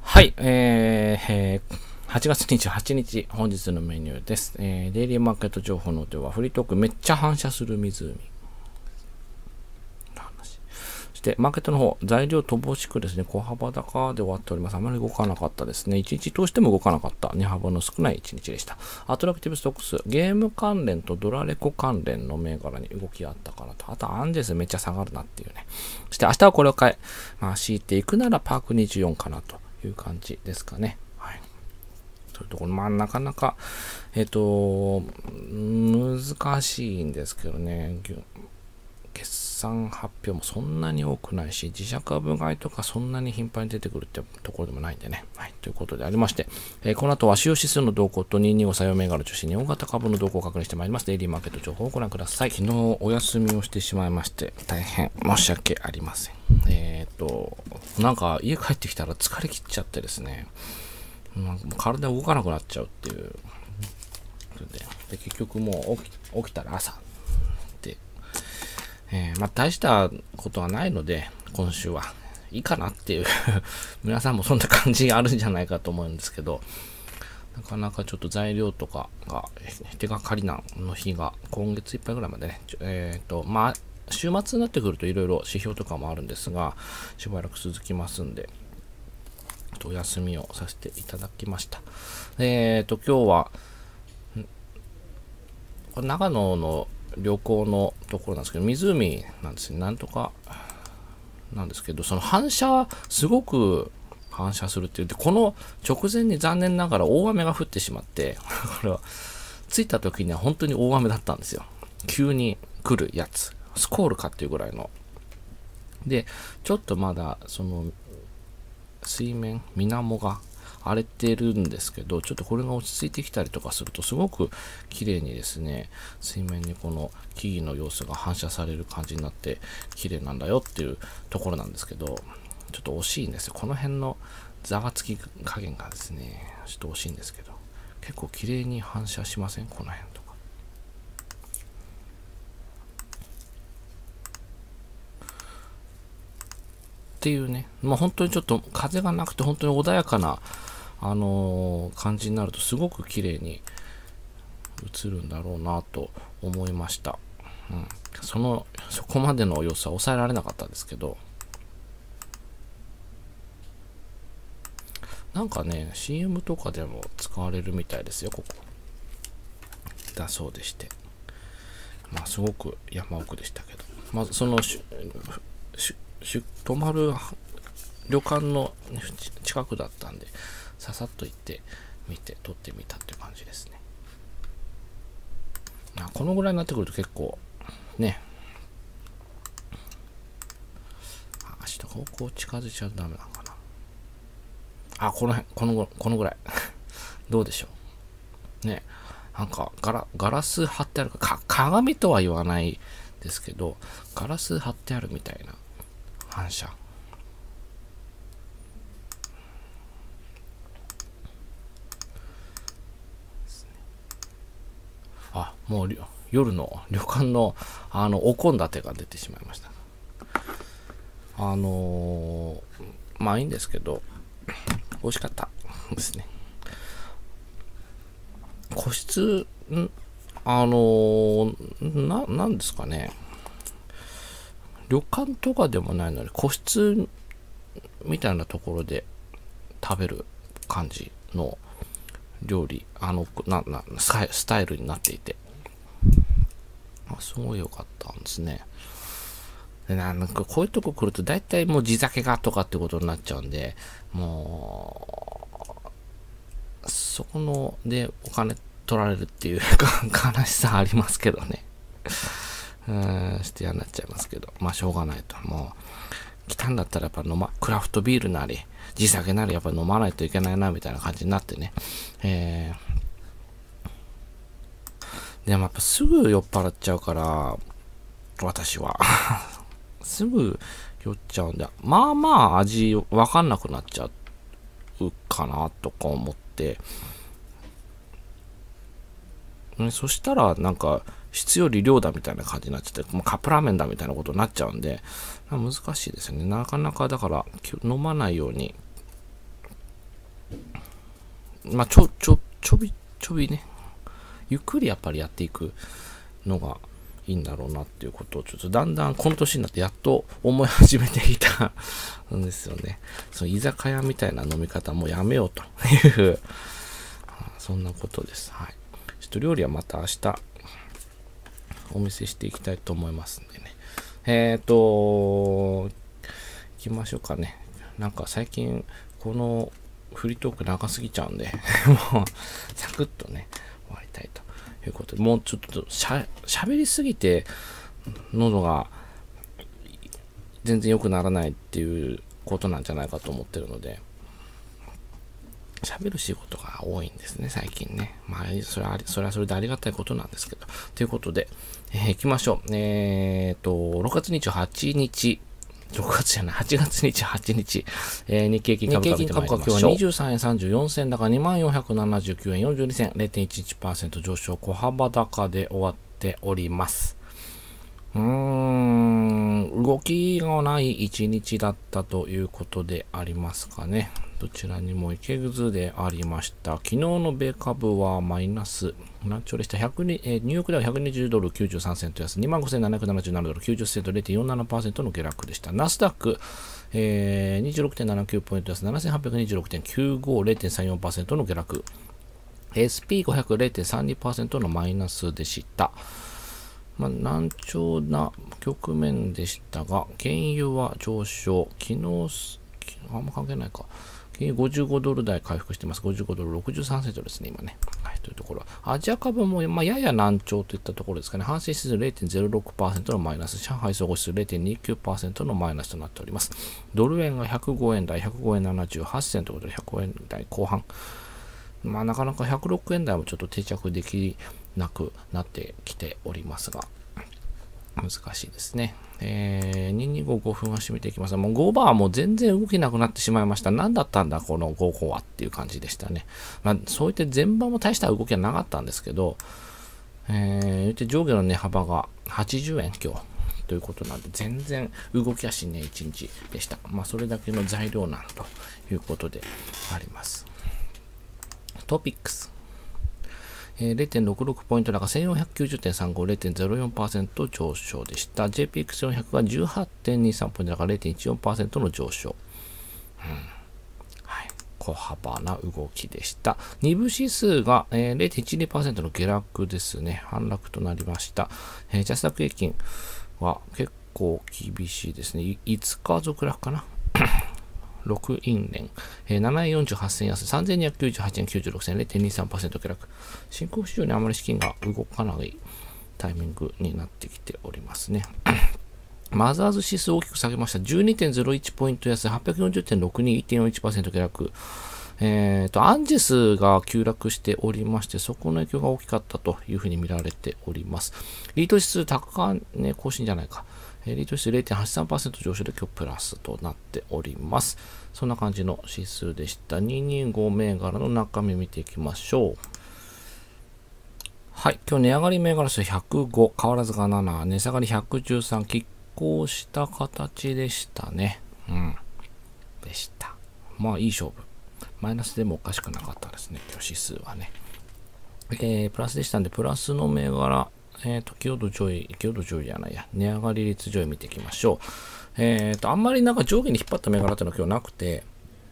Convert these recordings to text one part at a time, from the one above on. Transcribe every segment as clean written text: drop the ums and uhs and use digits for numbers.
はい、8月28日、本日のメニューです。デイリーマーケット情報のでは、フリートークめっちゃ反射する湖。そして、マーケットの方、材料乏しくですね、小幅高で終わっております。あまり動かなかったですね。1日通しても動かなかった、値幅の少ない1日でした。アトラクティブストックス、ゲーム関連とドラレコ関連の銘柄に動きあったからと、あとアンジェスめっちゃ下がるなっていうね。そして明日はこれを買い、強いていくならパーク24かなという感じですかね。はい。というところ、なかなか、難しいんですけどね。決算発表もそんなに多くないし、自社株買いとかそんなに頻繁に出てくるってところでもないんでね。はい。ということでありまして、この後は主要指数の動向と225採用銘柄を中心に大型株の動向を確認してまいります。デイリーマーケット情報をご覧ください。昨日お休みをしてしまいまして、大変申し訳ありません。なんか家帰ってきたら疲れ切っちゃってですね、体動かなくなっちゃうっていう。で結局もう起きたら朝で、大したことはないので、今週はいいかなっていう皆さんもそんな感じがあるんじゃないかと思うんですけど、なかなかちょっと材料とかが手がかりなの日が今月いっぱいぐらいまでね、週末になってくるといろいろ指標とかもあるんですが、しばらく続きますんで、お休みをさせていただきました。今日は、長野の旅行のところなんですけど、湖なんですね。なんとかなんですけど、その反射、すごく反射するっていう。で、この直前に残念ながら大雨が降ってしまって、これは、着いた時には本当に大雨だったんですよ。急に来るやつ。スコールかっていうぐらいの。で、ちょっとまだ、水面、水面が荒れてるんですけど、ちょっとこれが落ち着いてきたりとかすると、すごく綺麗にですね、水面にこの木々の様子が反射される感じになって、綺麗なんだよっていうところなんですけど、ちょっと惜しいんですよ。この辺のざわつき加減がですね、ちょっと惜しいんですけど、結構綺麗に反射しません？この辺とか。っていうね、本当にちょっと風がなくて本当に穏やかな感じになるとすごく綺麗に映るんだろうなと思いました。そこまでの様子は抑えられなかったですけど、なんかね、CM とかでも使われるみたいですよ、ここ。だそうでして。すごく山奥でしたけど。まず泊まる旅館の近くだったんで、ささっと行ってみて撮ってみたっていう感じですね。このぐらいになってくると結構ね、足とかをこう近づいちゃダメなのかな。このぐらいどうでしょうね。なんかガラス貼ってあるか、鏡とは言わないですけど、ガラス貼ってあるみたいな反射。もう夜の旅館のお献立が出てしまいました。いいんですけど、美味しかったですね。個室、なんですかね。旅館とかでもないのに、個室みたいなところで食べる感じの料理、スタイルになっていて、すごい良かったんですね。でなんかこういうとこ来ると大体もう地酒がとかってことになっちゃうんで、もう、そこのでお金取られるっていう悲しさありますけどね。して嫌になっちゃいますけど、しょうがないと。もう、来たんだったらやっぱクラフトビールなり、地酒なりやっぱ飲まないといけないなみたいな感じになってね。でもやっぱすぐ酔っ払っちゃうから、私は。すぐ酔っちゃうんで、味わかんなくなっちゃうかなとか思って、そしたらなんか質より量だみたいな感じになっちゃって、カップラーメンだみたいなことになっちゃうんで、難しいですよね。なかなかだから飲まないようにまあ、ちょびね、ゆっくりやっぱりやっていくのがいいんだろうなっていうことをちょっとだんだんこの年になってやっと思い始めていたんですよね。その居酒屋みたいな飲み方もやめようというそんなことです。はい。ちょっと料理はまた明日お見せしていきたいと思いますんでね。行きましょうかね。なんか最近このフリートーク長すぎちゃうんでもうサクッとね終わりたいということで、もうちょっとしゃべりすぎて喉が全然良くならないっていうことなんじゃないかと思ってるので、喋る仕事が多いんですね、最近ね。まあ、それはそれでありがたいことなんですけど。ということで、行きましょう。6月28日、8月28日、日経金株価見てまいりましょう。今日は23円34銭高、2479円42銭、0.11% 上昇、小幅高で終わっております。動きがない一日だったということでありますかね。どちらにもいけずでありました。昨日の米株はマイナス、何兆でした。ニューヨークでは120ドル93セント安、25,777ドル90セント 0.47% の下落でした。ナスダック、26.79 ポイント安、7826.95、0.34% の下落。SP500、0.32% のマイナスでした。まあ、難聴な局面でしたが、原油は上昇。昨日、あんま関係ないか。原油55ドル台回復しています。55ドル63セントですね、今ね。はい、というところ。アジア株も、まあ、やや難聴といったところですかね。阪神指数 0.06% のマイナス。上海総合指数 0.29% のマイナスとなっております。ドル円が105円台、105円78銭ということで、105円台後半。まあ、なかなか106円台もちょっと定着できなくなってきておりますが、難しいですね。2255分足見ていきます。もう5バーも全然動けなくなってしまいました。何だったんだこの5はっていう感じでしたね。まあ、そういって前場も大した動きはなかったんですけど、上下の値幅が80円今日ということなんで、全然動きやしね1日でした。まあ、それだけの材料なんということであります。トピックス。0.66 ポイント高 1490.35、0.04% 上昇でした。JPX400 が 18.23 ポイント高 0.14% の上昇。はい、小幅な動きでした。2部指数が、0.12% の下落ですね。反落となりました。ジャスダック平均は結構厳しいですね。5日続落かな。6イン連、7円48銭安、3298円96銭、0.23% 下落。新興市場にあまり資金が動かないタイミングになってきておりますね。マザーズ指数を大きく下げました。12.01 ポイント安、840.62、1.41% 下落。アンジェスが急落しておりまして、そこの影響が大きかったというふうに見られております。リート指数高値更新じゃないか。リート指数 0.83% 上昇で今日プラスとなっております。そんな感じの指数でした。225銘柄の中身見ていきましょう。はい。今日値上がり銘柄数105、変わらずが7、値下がり113、拮抗した形でしたね。でした。まあいい勝負。マイナスでもおかしくなかったですね。今日指数はね。プラスでしたんで、プラスの銘柄、寄与度上位じゃないや、値上がり率上位見ていきましょう。あんまりなんか上下に引っ張った銘柄っていうのは今日なくて、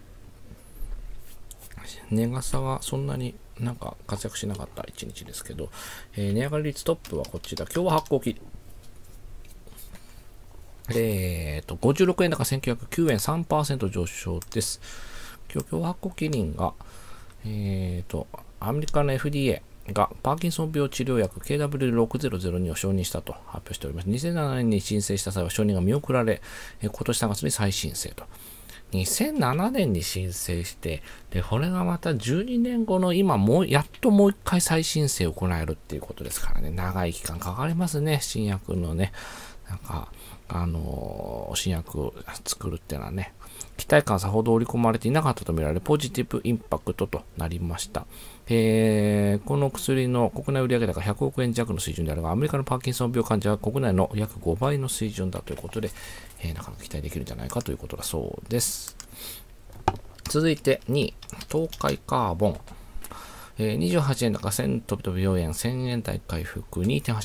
値傘はそんなになんか活躍しなかった一日ですけど、値上がり率トップはこっちだ。今日は発行期。56円高1909円 3% 上昇です。今日発行期輪が、アメリカの FDAがパーキンソン病治療薬 KW6002 を承認したと発表しております。2007年に申請した際は承認が見送られ、今年3月に再申請と。2007年に申請して、で、これがまた12年後の今やっともう一回再申請を行えるっていうことですからね、長い期間かかりますね、新薬のね、なんか、新薬を作るっていうのはね、期待感さほど織り込まれていなかったとみられるポジティブインパクトとなりました。この薬の国内売上高100億円弱の水準であるが、アメリカのパーキンソン病患者は国内の約5倍の水準だということで、なかなか期待できるんじゃないかということだそうです。続いて2位、東海カーボン。 28円高1000飛び飛び4円、1000円台回復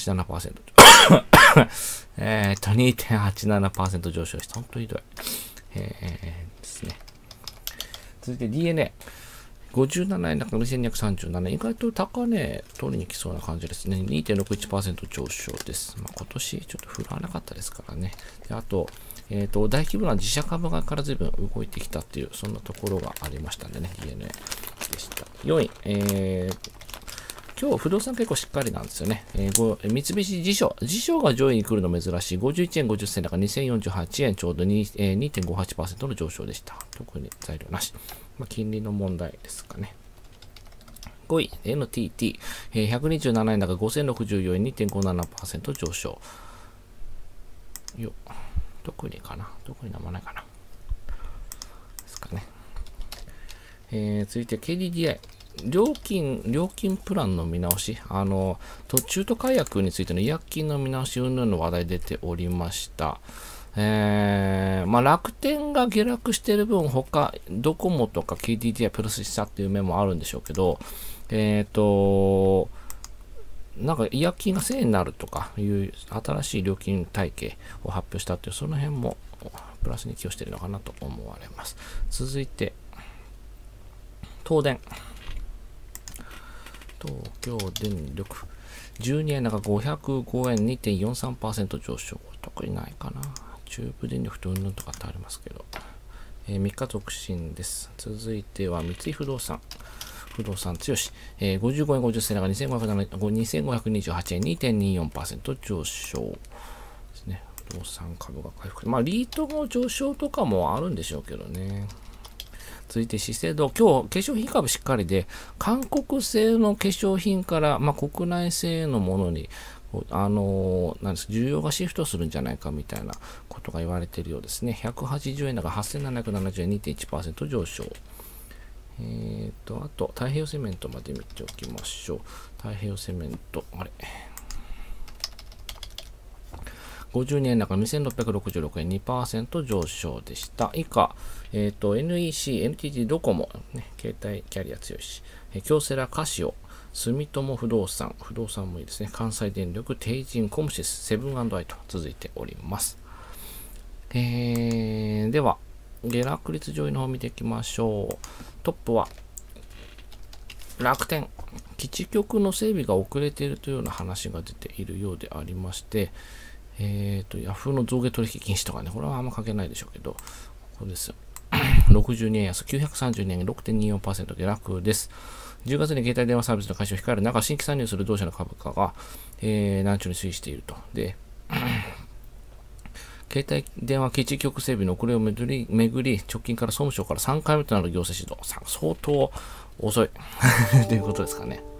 2.87%。2.87% 上昇して、本当にひどい。ですね。続いて DNA。57円高2237円。意外と高値取りに来そうな感じですね。2.61% 上昇です。まあ、今年ちょっと振らなかったですからね。であと、大規模な自社株買いから随分動いてきたっていう、そんなところがありましたんでね。DNA でした。4位。今日不動産結構しっかりなんですよね。三菱地所。地所が上位に来るの珍しい。51円50銭高2048円ちょうど 2.58% の上昇でした。特に材料なし。まあ、金利の問題ですかね。5位、NTT。127円高5064円 2.57% 上昇。特にかな。特になんもないかな。ですかね。続いて KDDI。料金プランの見直し、途中途解約についての違約金の見直し云々の話題出ておりました。まあ、楽天が下落している分、他、ドコモとか KDDI プラスしたっていう面もあるんでしょうけど、なんか違約金が1000円になるとかいう新しい料金体系を発表したっていう、その辺もプラスに寄与しているのかなと思われます。続いて、東電。東京電力。12円高505円 2.43% 上昇。特にないかな。中部電力とうんぬんとかってありますけど。3日続伸です。続いては三井不動産。不動産強し。55円50銭高2528円 2.24% 上昇ですね。不動産株が回復。まあ、リートの上昇とかもあるんでしょうけどね。続いて資生堂、今日化粧品株しっかりで、韓国製の化粧品から、まあ、国内製のものに、なんです需要がシフトするんじゃないかみたいなことが言われているようですね。180円だから8770円 2.1% 上昇。あと、太平洋セメントまで見ておきましょう。太平洋セメント、52円高2666円 2% 上昇でした。以下、NEC、NTT ドコモ、ね、携帯キャリア強いし、京セラ、カシオ、住友不動産、不動産もいいですね。関西電力、帝人、コムシス、セブン&アイと続いております。では、下落率上位の方を見ていきましょう。トップは、楽天。基地局の整備が遅れているというような話が出ているようでありまして、ヤフーの増減取引禁止とかね、これはあんま関係ないでしょうけど、これですよ。62円安、932円 6.24% 下落です。10月に携帯電話サービスの開始を控える中、新規参入する同社の株価が、難聴に推移していると。で、携帯電話基地局整備の遅れをめぐり、直近から総務省から3回目となる行政指導。相当遅いということですかね。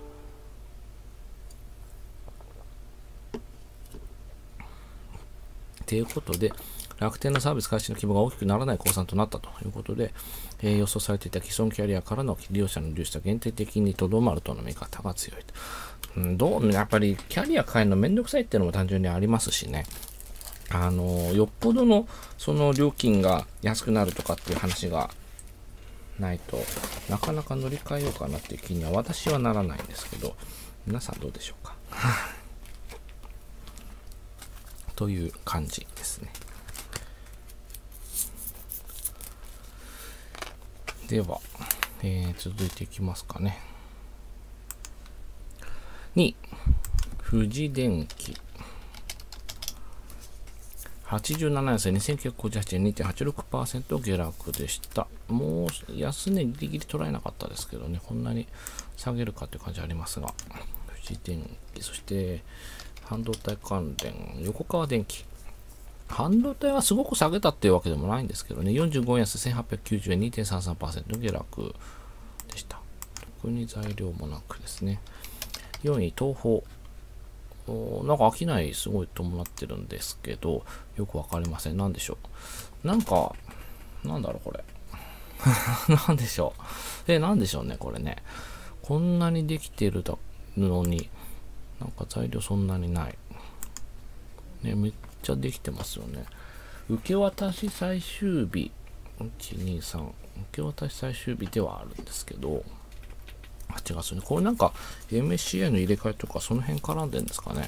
ということで、楽天のサービス開始の規模が大きくならない公算となったということで、予想されていた既存キャリアからの利用者の流出は限定的にとどまるとの見方が強いと。やっぱりキャリア変えるのめんどくさいっていうのも単純にありますしね。よっぽどのその料金が安くなるとかっていう話がないとなかなか乗り換えようかなっていう気には私はならないんですけど、皆さんどうでしょうかという感じですね。では、続いていきますかね。2位、富士電機。87円線2958円 2.86% 下落でした。もう安値ギリギリ捉えなかったですけどね、こんなに下げるかという感じありますが、富士電機、そして半導体関連、横川電機。半導体はすごく下げたっていうわけでもないんですけどね、45円安1890円 2.33% 下落でした。特に材料もなくですね。4位、東宝。なんか商いすごい伴ってるんですけど、よくわかりません。なんでしょう。なんだろうこれ。なんでしょう。なんでしょうね、これね。こんなにできてるのに、なんか材料そんなにない。ね、めっちゃできてますよね。受け渡し最終日、1、2、3、受け渡し最終日ではあるんですけど、 8月ね。これなんか MSCI の入れ替えとかその辺絡んでんですかね。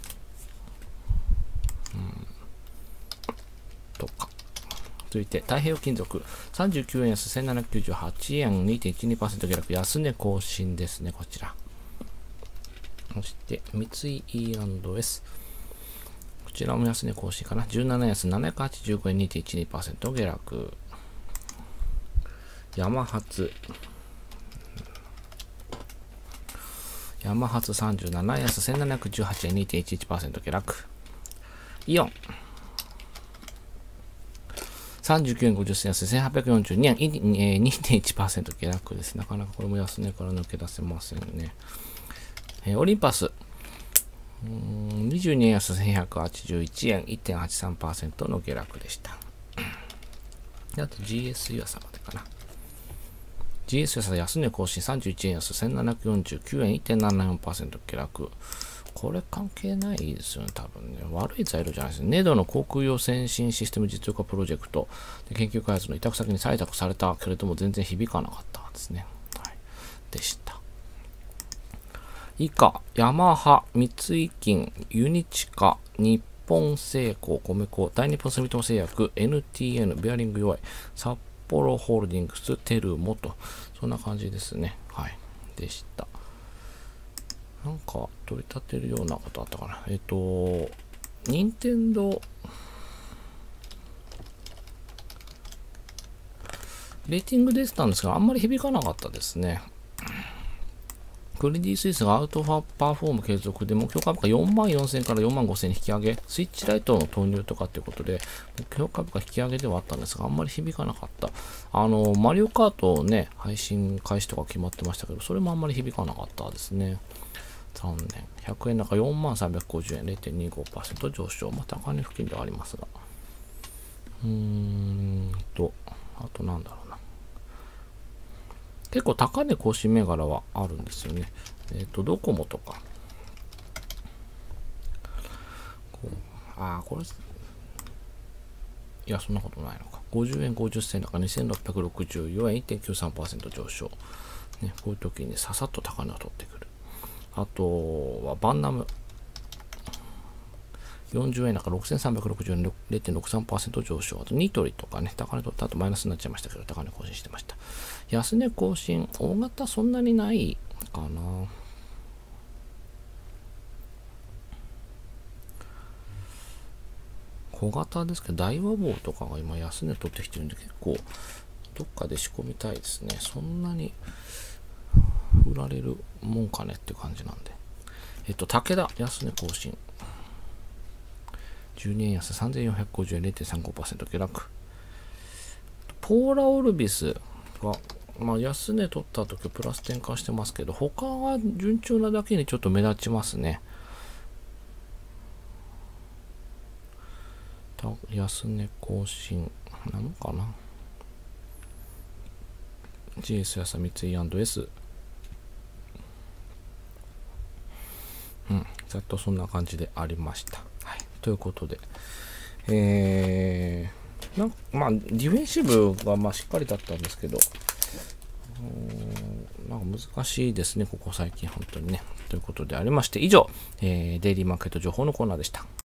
とか。続いて、太平洋金属。39円安1798円、2.12% 下落、安値更新ですね、こちら。そして、三井 E&S。こちらも安値更新かな。17安785円、2.12% 下落。ヤマハツ。ヤマハツ37安1718円、2.11% 下落。イオン。39円50銭安1842円、2.1% 下落です。なかなかこれも安値から抜け出せませんね。オリンパス。22円安1181円、1.83% の下落でした。あと GS 岩佐までかな。GS 岩佐安値更新31円安1749円、1.74% 下落。これ関係ないですよね、多分ね。悪い材料じゃないですね。ネドの航空用先進システム実用化プロジェクトで研究開発の委託先に採択されたけれども全然響かなかったですね。はい、でした。以下、ヤマハ、三井金、ユニチカ、日本製鋼、米粉、大日本住友製薬、NTN、ベアリング弱い、札幌ホールディングス、テルモと、そんな感じですね。はい。でした。なんか取り立てるようなことあったかな。任天堂レーティング出てたんですが、あんまり響かなかったですね。クレディ・スイスがアウトパフォーム継続で目標株価44,000から45,000に引き上げ、スイッチライトの投入とかっていうことで、目標株価引き上げではあったんですが、あんまり響かなかった。マリオカートをね、配信開始とか決まってましたけど、それもあんまり響かなかったですね。残念。100円高4350円、0.25% 上昇。まあ、高値付近ではありますが。あとなんだろうな。結構高値更新銘柄はあるんですよね。ドコモとか。これ、いや、そんなことないのか。50円50銭高2664円、1.93% 上昇。ね、こういう時にささっと高値を取ってくる。あとはバンナム。40円高6360円、0.63% 上昇。あとニトリとかね、高値取った後マイナスになっちゃいましたけど、高値更新してました。安値更新、大型そんなにないかな。小型ですけど、大和棒とかが今安値取ってきてるんで、結構どっかで仕込みたいですね。そんなに売られるもんかねって感じなんで。武田、安値更新。12円安3450円、0.35% 下落。ポーラオルビスは、安値取った時プラス転換してますけど、他は順調なだけにちょっと目立ちますね。安値更新なのかな。GS 安三井&S。ざっとそんな感じでありました。はい。ということで、ディフェンシブがしっかりだったんですけど、なんか難しいですね、ここ最近、本当にね。ということでありまして、以上、デイリーマーケット情報のコーナーでした。